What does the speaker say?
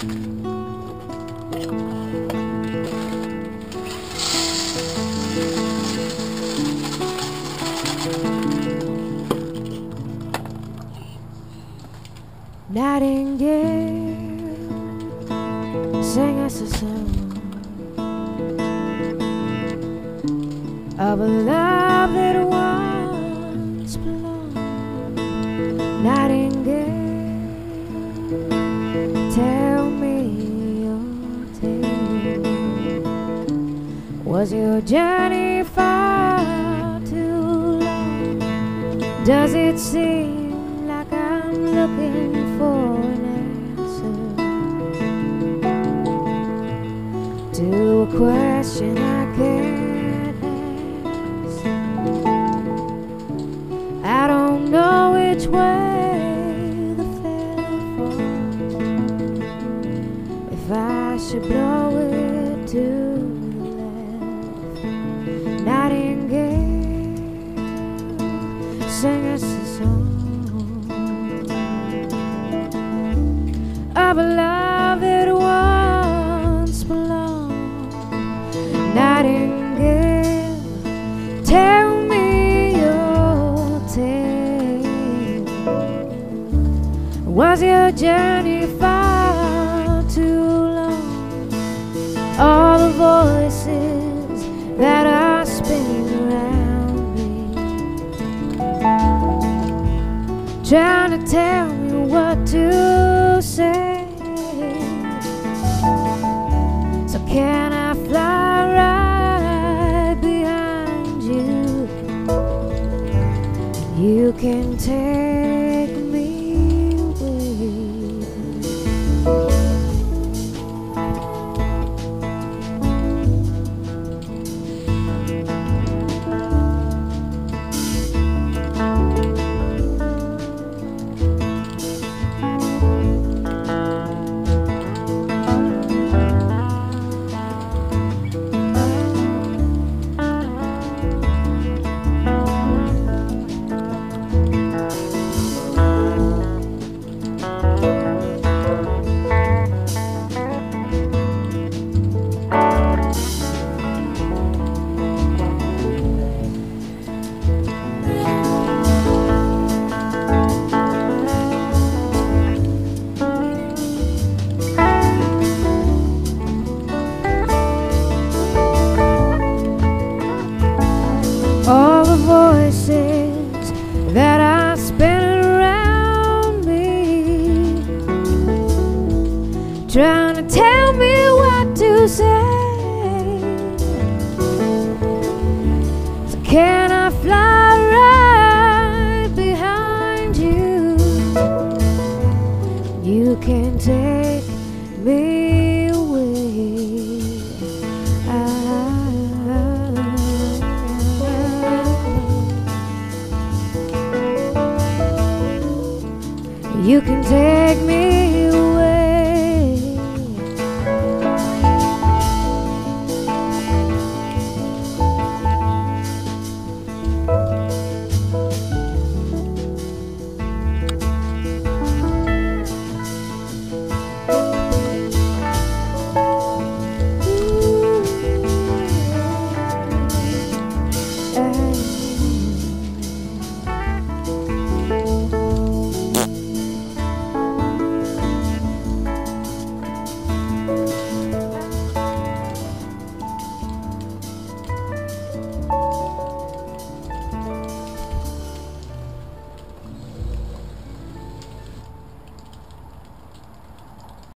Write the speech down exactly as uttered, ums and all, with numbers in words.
Nightingale, sing us a song of a love that once belonged. Nightingale, tell me your tale. Was your journey far too long? Does it seem like I'm looking for an answer to a question I can't ask? I don't know which way the feather falls, if I should blow it to the left. Nightingale, sing us a song of a love that once belonged. Nightingale, tell me your tale. Was your journey far too long? All the voices that are spinning around me, trying to tell me what to say. So can I fly right behind you? You can take me away. All the voices that are spinning around me, trying to tell me what to say. So can I fly right behind you? You can take me away. You can take me